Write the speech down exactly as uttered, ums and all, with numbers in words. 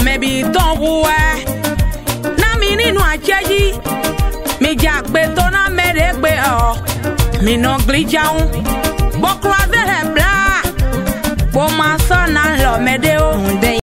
maybe don't worry. Na mi nínú acheji, mi jagbe to na meregbe o. Mi no glijaun, bo croiser he bla. Bo ma so na lo mede o.